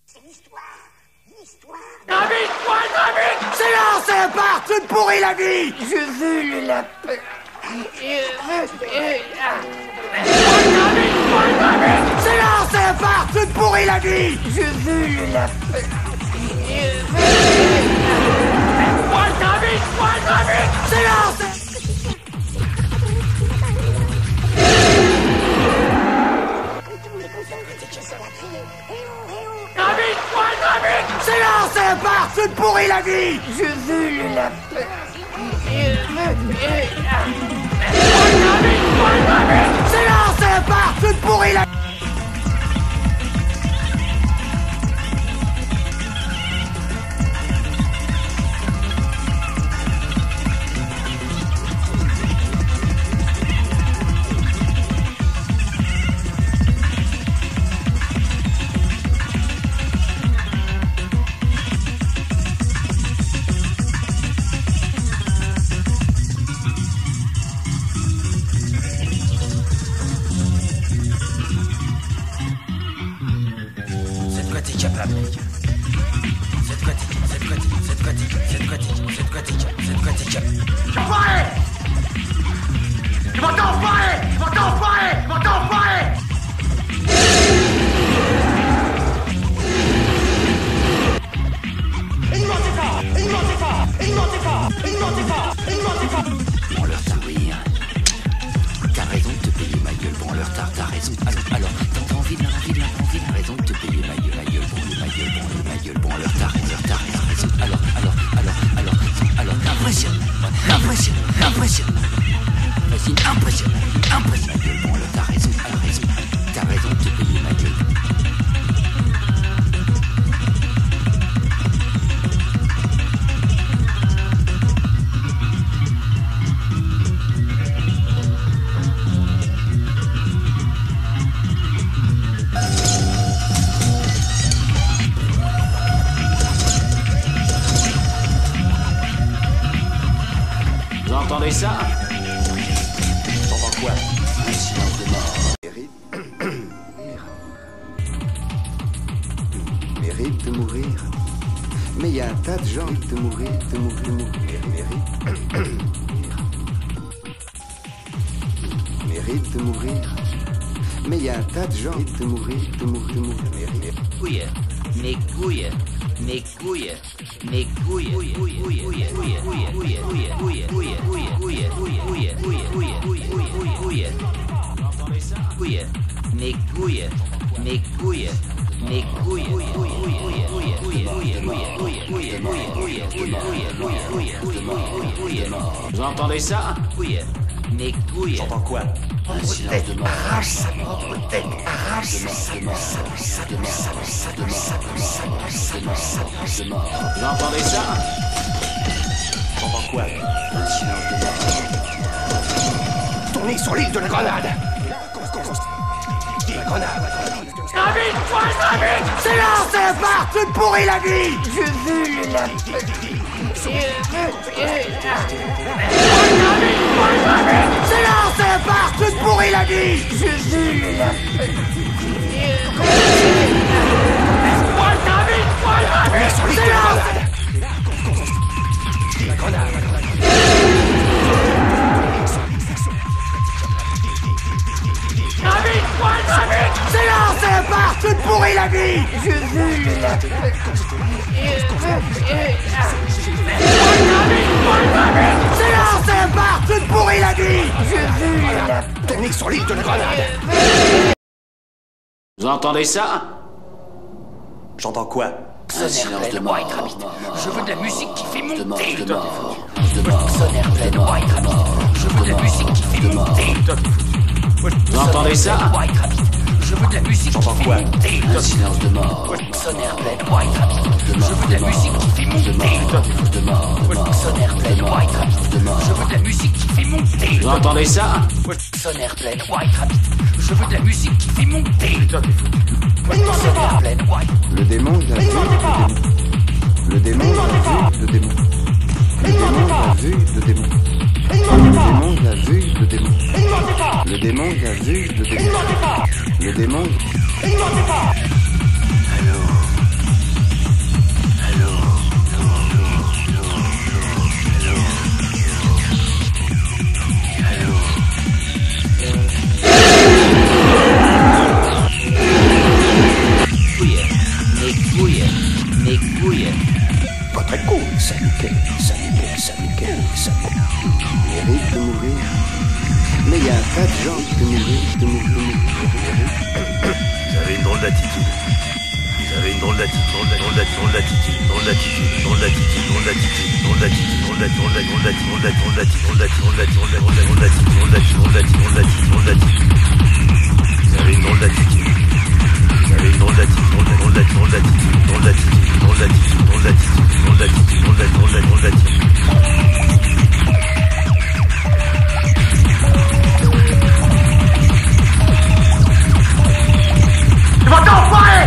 C'est l'histoire. L'histoire. David, toi, David! Silence, salopard! Tu te pourris la vie! Je veux le lapin. Silence, salopard! Tu te pourris la vie! Je veux le lapin. Toi, David, toi, David! Silence! David, toi, David! Silence, salopard! Tu te pourris la vie! Je veux le lapin. Silence, salopard! Tu te pourris la vie! Entendez ça? T'entends quoi? Un silence de mort. Mérite de mourir. Mais il y a un tas de gens qui de mourir, Mérite de mourir. Mais il y a un tas de gens qui de mourir, couilles, mes couilles, mes couilles, mes couilles, mes couilles, mes couilles, mes couilles, Vous entendez ça? mes couilles. J'entends quoi? Un silence de mort. Arrache sa propre tête! Arrache sa Vous entendez ça? J'entends quoi? Un silence de mort. Tournez sur l'île de la Grenade! David, toi, David! Silence, salopard! Tu te pourris la vie! Je veux le lapin. Silence, salopard! Tu te pourris la vie! Je veux le lapin. Toi, David, toi, David! Sur l'île de la Grenade! David, toi, David! Silence, salopard! Tu te pourris la vie! Je veux le lapin. Silence, salopard! Tu te pourris la vie! Je veux le lapin. Tournez sur l'île de la Grenade! Vous entendez ça? J'entends quoi? Un silence de mort. Je veux de la musique qui fait De mort, monter. de mort. De mort. Sonnaire pleine white rapide. Je veux de la musique qui fait monter. Vous entendez ça? White rapide. Je veux de la musique qui fait monter. Un silence de mort. Sonnaire pleine white rapide. Je veux de la musique qui fait monter. De mort. Sonnaire pleine white rapide. Je veux de la musique qui fait monter. Vous entendez ça? Sonnaire pleine white rapide. Je veux de la musique qui fait monter. Sonnaire pleine white. Le démon l'a vu. Le démon l'a vu. Le démon. Le démon l'a vu. Le démon. Le démon l'a vu. Le démon. Le démon l'a vu. Le démon. Le démon. Allô, drôle d'attitude. Vous avez une drôle d'attitude, drôle d'attitude, drôle d'attitude, drôle d'attitude, drôle d'attitude, drôle d'attitude, drôle d'attitude, drôle d'attitude, drôle d'attitude, drôle d'attitude, drôle d'attitude, drôle d'attitude. Vous avez une drôle d'attitude. Vous avez une drôle d'attitude, drôle d'attitude, drôle d'attitude, drôle d'attitude, drôle d'attitude, drôle d'attitude, drôle d'attitude, drôle d'attitude. Tu vas t'enfoirer!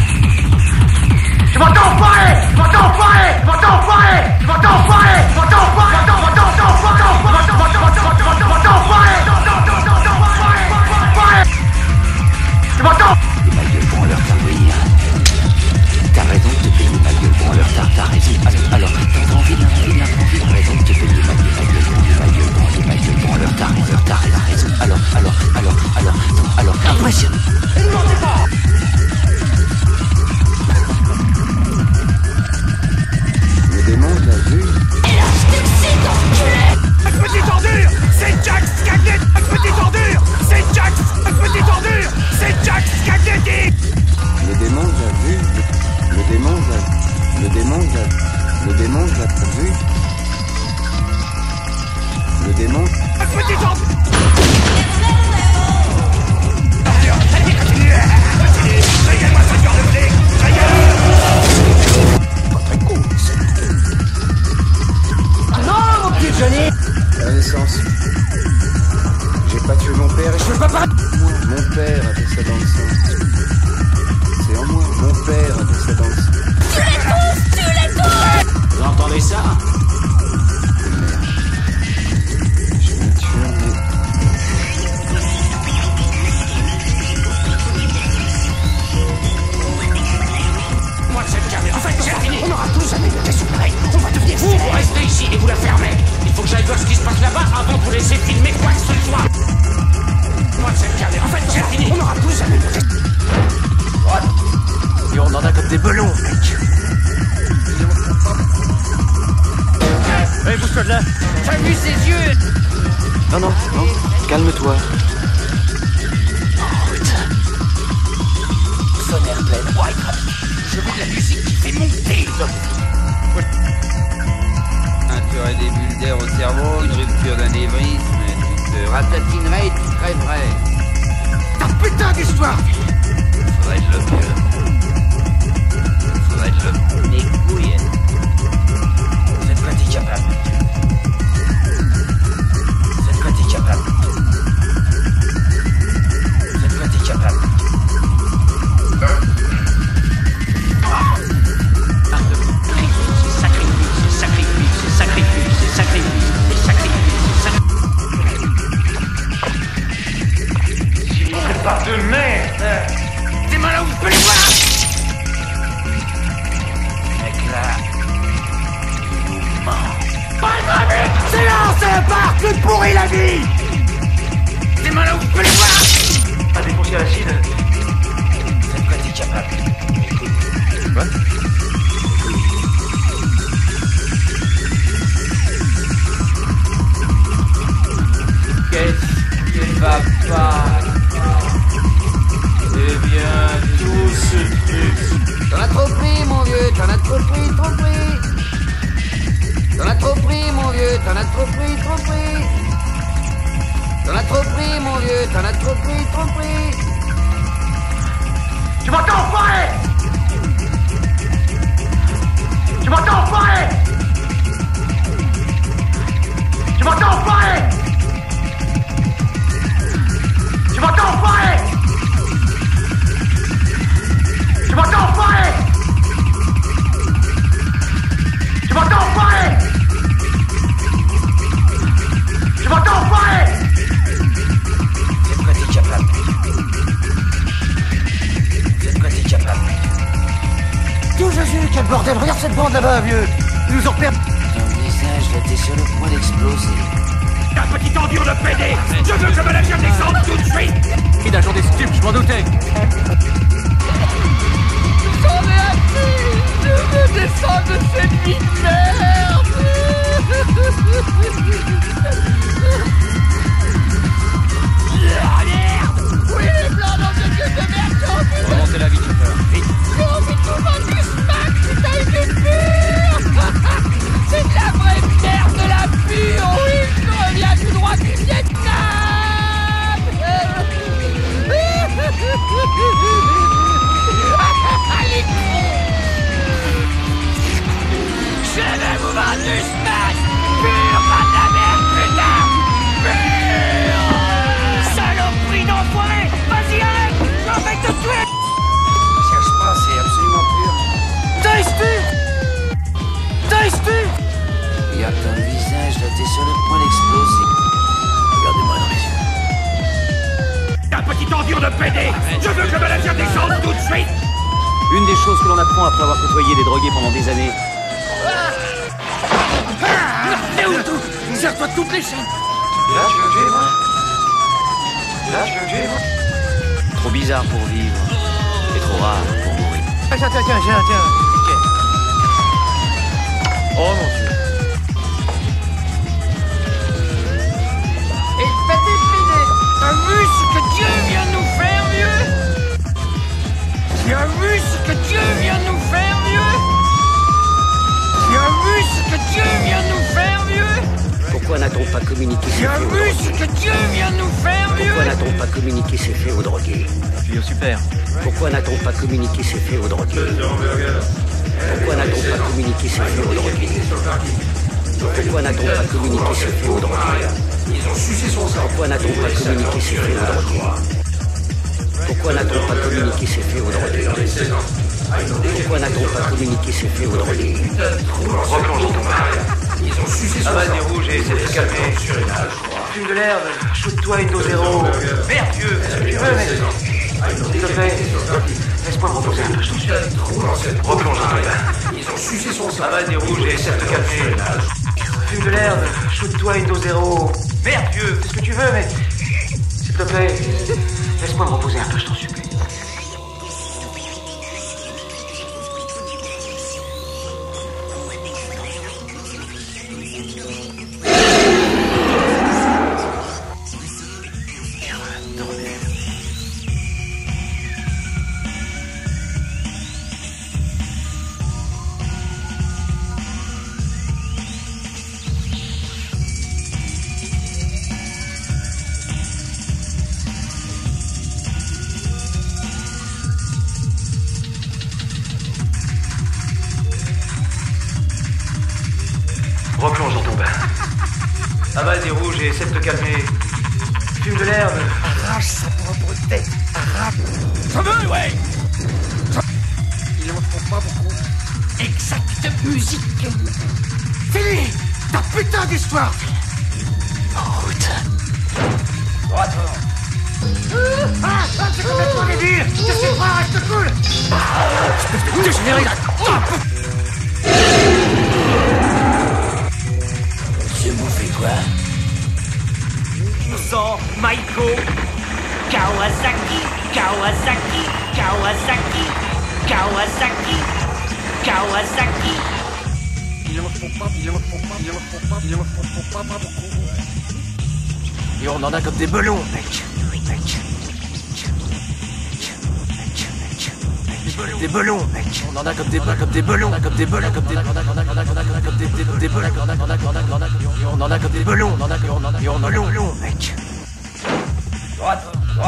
Tu vas t'enfoirer! Tu vas t'enfoirer! Tu vas t'enfoirer! Tu vas t'enfoirer! Tu vas t'enfoirer! Tu vas Et ma gueule pour leur tartare. T'as raison de te payer ma gueule pour leur tartare. Alors, t'as envie de t'as raison de te payer ma gueule pour leur tartare. T'as raison. Alors, impressionne. Ne mentez pas! Le démon l'a vu. Petite ordure! C'est Jack Skagnetti! Petite ordure! C'est Jack! Petite ordure! C'est Jack Skagnetti! Le démon l'a vu. Le démon l'a vu. Le démon. Petite ordure! Non, mon petit Johnny! À la naissance, j'ai pas tué mon père et je peux pas parler. Mon père avait ça dans le sang. C'est en moi. Mon père avait ça dans le sang. Vous entendez ça? Je vais tuer mais... Moi, cette caméra, en fait, c'est fini. On n'aura plus jamais de question pareille. On va devenir fou. Vous restez ici et vous la fermez. Il faut que j'aille voir ce qui se passe là-bas avant de vous laisser filmer quoi que ce soit. Moi, cette caméra, en fait, c'est fini. On n'aura plus jamais de question. Et on en a comme des belons, mec! Allez, bouge-toi de là! T'as vu ses yeux? Non, calme-toi. Sonnaire pleine, white rapide. Je veux de la musique qui fait monter. Un cœur et des bulles d'air au cerveau, une rupture d'anévrisme, tu te ratatinerais et tu crèverais. Ta putain d'histoire! Faudrait être le mieux. Faudrait être le mes couilles. Vous êtes praticable. Vous êtes praticable. Vous êtes praticable. Pas de merde! T'es malin où tu peux les voir! Mec là, il vous ment. Silence, salopard! Tu pourris la vie! T'es malin où tu peux les voir! Pas défoncer l'acide! Vous êtes praticable. Quoi? Qu'est-ce qui va pas? Eh bien, tout ce truc. T'en as trop pris, mon vieux, t'en as trop pris, trop pris! T'en as trop pris, mon vieux, t'en as trop pris, trop pris! T'en as trop pris, mon vieux, t'en as trop pris, trop pris! Tu vas t'enfoirer! Tu vas t'enfoirer! Tu vas t'enfoirer! Tu vas t'enfoirer! Tu vas t'enfoirer! Tu vas t'enfoirer! Tu vas t'enfoirer! Vous êtes praticable. Vous êtes praticable. Tout Jésus, quel bordel! Regarde cette bande là-bas, vieux! Ils nous ont perdu! Ton visage, là, t'es sur le point d'exploser. Ta petite endure de PD! Je veux que me la vienne descendre tout de suite! Et d'agent des stupes, je m'en doutais! J'en ai assez! Je veux descendre de cette vie de merde! Ah, merde! Oui, les blancs dans ce gueule de merde! Remontez la Smith! Une des choses que l'on apprend après avoir côtoyé des drogués pendant des années. T'es où tout? Serre-toi de toutes les chaînes! Là, tu veux me tuer, moi? Là, tu veux me tuer, moi? Trop bizarre pour vivre. Et trop rare pour mourir. Tiens. Ok. Oh mon Dieu. Et petit filet! T'as vu ce que Dieu vient nous faire, vieux? Tu as vu ce que Dieu vient nous faire, vieux? Tu as vu ce que Dieu vient nous faire, vieux? Pourquoi n'a-t-on pas communiqué Tu ces as faits aux vu ce drogués? que Dieu vient nous faire, vieux? Pourquoi n'a-t-on pas communiqué ces faits aux drogués? Super. Pourquoi n'a-t-on pas communiqué ces faits aux drogués? Pourquoi n'a-t-on pas communiqué ces faits aux drogués? Pourquoi n'a-t-on pas communiqué ces faits aux drogués? Pourquoi n'a-t-on pas communiqué ces faits aux drogués? Pourquoi n'a-t-on pas communiqué ces faits aux drogués? Pourquoi n'a-t-on pas communiqué ces faits aux drogués? Replonge dans ton bar. Avale des rouges et essaie de se calmer. Fume de l'herbe, shoot-toi une dose zéro. Merde, Dieu, ce que tu veux, mais... S'il te plaît, laisse-moi me reposer un peu, je t'en supplie. Replonge dans ton bar. Avale des rouges et essaie de te calmer. Fume de l'herbe, shoot-toi une dose zéro. Merde, Dieu, c'est ce que tu veux, mais... S'il te plaît, laisse-moi me reposer un peu, je t'en supplie. Replonge dans ton bain. Avale des rouges et essaie de te calmer. Fume de l'herbe. Arrache sa propre tête. Arrache. Ça veut, ouais. Il en faut pas beaucoup. Exacte musique. Fini ta putain d'histoire. En route. Droite. C'est complètement débile. Qu'est-ce que tu crois? Reste cool. Dégénéré. Tu m'en fais quoi? Sans Maiko Kawasaki, Kawasaki, Kawasaki, Kawasaki, Kawasaki. Il en faut pas beaucoup. Et on en a comme des belons, mec. Des belons, mec. On en a comme des belons, on en a comme des belons, comme des belons, on en a comme des belons, on en a long, mec. Droite.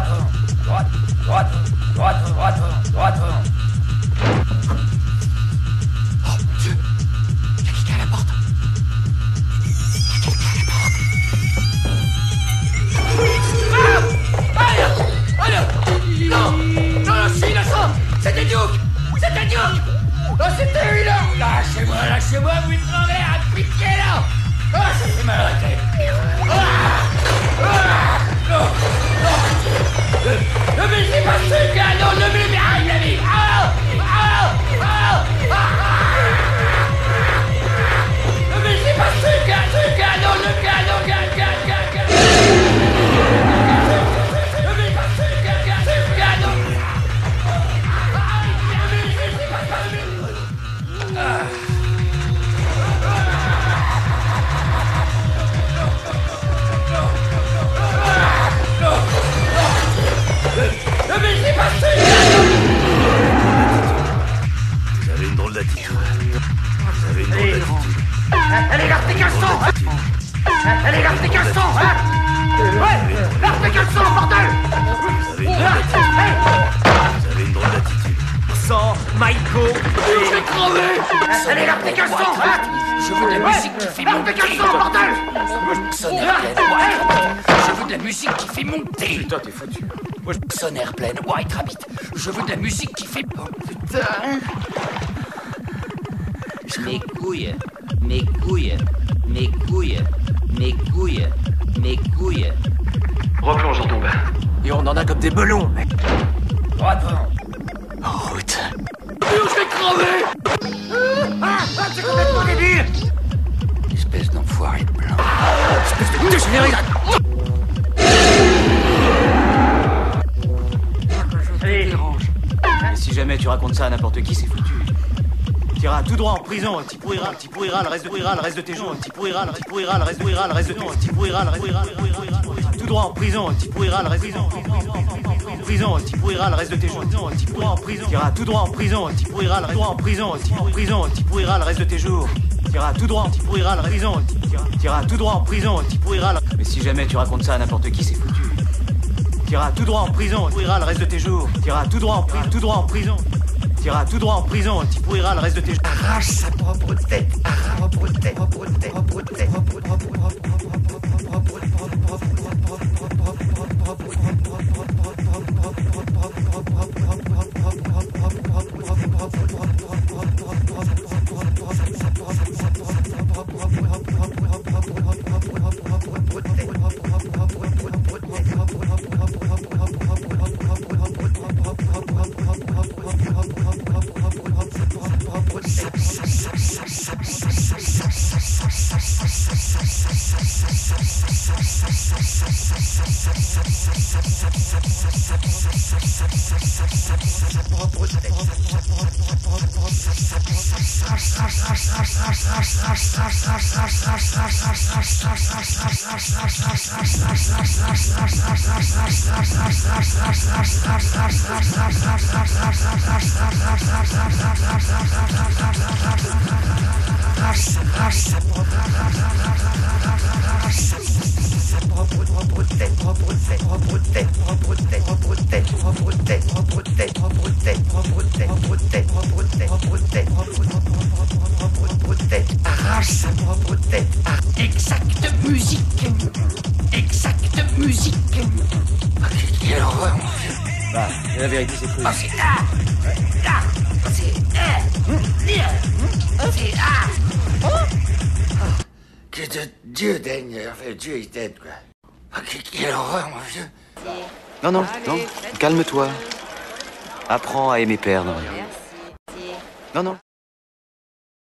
Oh mon Dieu, il y a quelqu'un à la porte. Non, je suis innocent. C'était Duke. Oh, c'était lui, là. Lâchez-moi, vous me tremblez, à pitié, là. Ah, ça fait mal à la tête. Ne me laissez pas ce gars, non, ne me laissez pas. Ne me laissez pas ce gars, non, le gars. Vous avez une drôle d'attitude. Allez, garde tes caleçons, hein. Allez, garde tes caleçons, hein. Ouais, garde tes caleçons, bordel. Vous avez une drôle d'attitude. Sans Maiko. Je vais crever. Allez, garde tes caleçons, hein. Je veux de la musique qui fait monter. Garde tes caleçons, bordel. Je veux de la musique qui fait monter. Putain, t'es foutu. Sonne pleine, White Rabbit. Je veux de la musique qui fait... Oh, putain. Mes couilles. Replonge dans ton bain. Et on en a comme des belons, mec. Droite. En route. Je vais crever. C'est complètement débile. Espèce d'enfoiré de blanc. Espèce de dégénéré. Allez. Et si jamais tu racontes ça à n'importe qui, c'est foutu. Tu iras tout droit en prison, tu pourriras le reste de tes jours, tu pourriras le reste de tes jours, tu pourriras tout droit en prison, tu pourriras le reste tu pourriras le reste de tes jours, tu pourras en prison, tu iras tout droit en prison, tu pourriras le tu pourriras le reste de tes jours. Tu iras tout droit, tu pourriras le prison, tu iras tout droit en prison, tu pourriras le... Mais si jamais tu racontes ça à n'importe qui, c'est foutu. Tu iras tout droit en prison, tu pourriras le reste de tes jours, tu iras tout droit en prison. Tu iras tout droit en prison, tu pourriras le reste de tes jours. Arrache sa propre tête, Exacte musique. Quelle horreur, mon vieux. Bah, la vérité, c'est cool. Oh, c'est Que de Dieu daigne, enfin Dieu est dead, quoi. Ah, quelle horreur, mon vieux. Non, calme-toi. Apprends à aimer perdre. Non.